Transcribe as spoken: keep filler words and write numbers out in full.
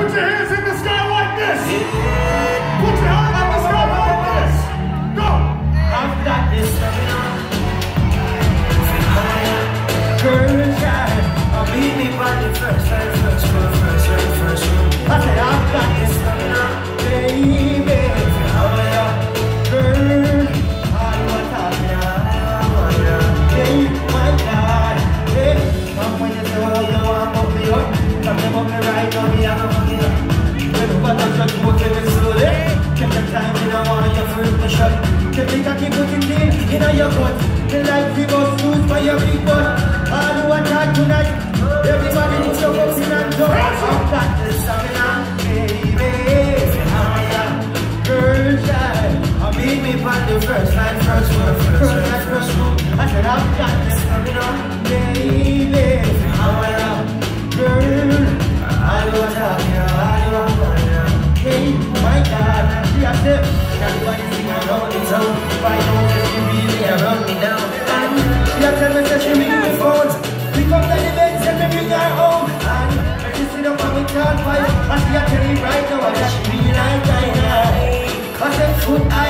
Put your hands in the sky like this. Put your hands in the sky like this. Go. I've got this stamina. Girl, child, I'll beat me by the first, first, first, first, first, first, first. I said I've got this stamina, baby. How are ya, girl? I want to hey, my God, hey. Come when you say, oh, you want to be up. Come to me right now, me, I'm going to get up. When the button just walk in the slowly. Take your time, you don't want your fruit to shut. Take the cocky putting in, in your butt. The life we go smooth for your big butt. All who are tired tonight, everybody put your books in and go. I've got the stamina, baby. Girl, child, I'll beat me by the first line, first word, first line, first move. I said I've got the stamina, baby. Girl, I do what I hear, I do what I hear. Hey, my God, she has them. Everybody sing around the town. If I don't let you really around me now. And she has them, she she ring the phone. We come to the bed, say me bring her home. And when she sit up on me can't fight. And she has tell me right now that she really like I know. I said food I